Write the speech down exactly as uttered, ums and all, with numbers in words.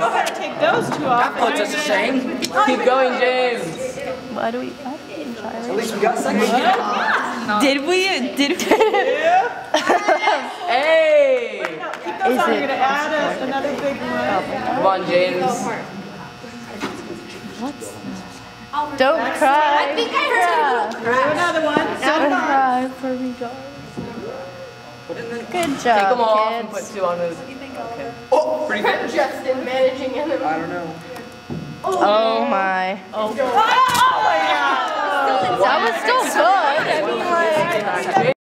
go ahead and take those two off. That puts us to shame. Keep going, James. Why do we? At least we got second. Did we? Did we? Hey! Keep those on. You're going to add a, another big one. Come on, James. What's Don't cry. I think I heard Do another one. Don't cry for me, darling. Good job, Take them all off and kids. put two on his. Oh, pretty good. Justin managing him. I don't know. Oh my. Oh, yeah. That was still good. I mean, like.